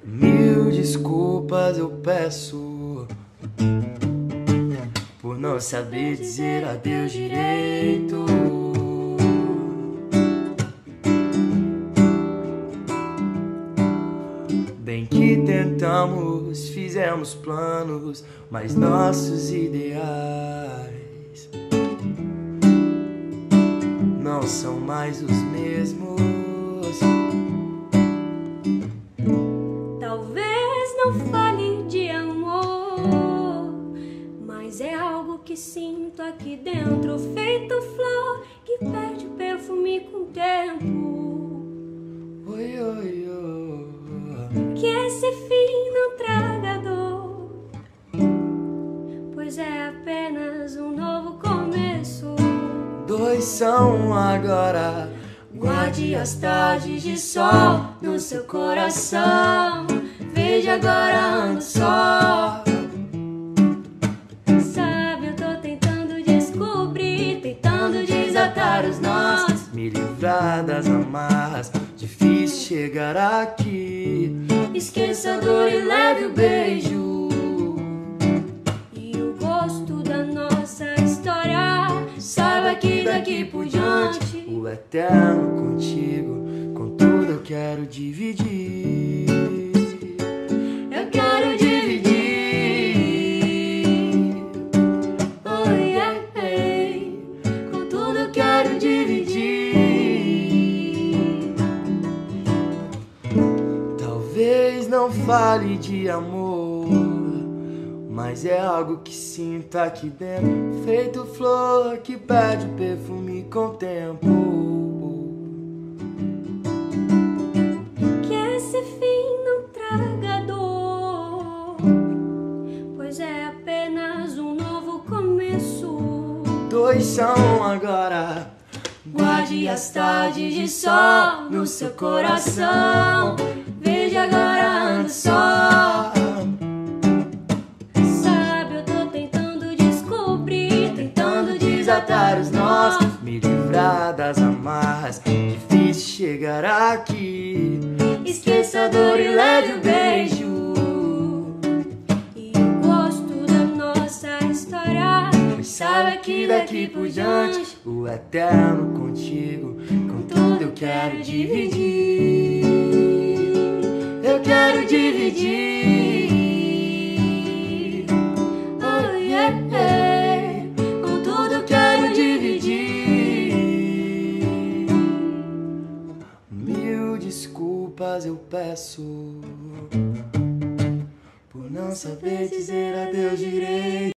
Mil desculpas eu peço por não saber dizer adeus direito. Bem que tentamos, fizemos planos, mas nossos ideais não são mais os mesmos. Talvez não fale de amor, mas é algo que sinto aqui dentro, feito flor que perde o perfume com o tempo. Oi, oi, oi. Que esse fim não traga dor, pois é apenas um novo começo. Dois são agora. Guarde as tardes de sol no seu coração. Veja, agora ando só. Sabe, eu tô tentando descobrir, tentando desatar os nós, Me livrar das amarras, difícil chegar aqui. esqueça a dor e leve o beijo e o gosto da nossa história. Saiba que daqui por diante O eterno contigo, com tudo eu quero dividir. eu quero dividir. Oh, yeah, hey. Com tudo eu quero dividir. Talvez não fale de amor, mas é algo que sinto aqui dentro, feito flor que perde o perfume com o tempo. Que esse fim não traga dor, pois é apenas um novo começo. Dois são agora. Guarde as tardes de sol no seu coração. Veja, agora ando só. Sabe, eu tô tentando descobrir, tentando Desatar os nós, nós, me livrar das amarras, difícil chegar aqui. esqueça a dor e leve o beijo e o gosto da nossa história. Pois saiba que daqui por diante o eterno contigo, com tudo eu quero dividir. Eu quero dividir. Oh, yeah, yeah. Com tudo eu quero dividir. Mil desculpas eu peço por não saber dizer adeus direito.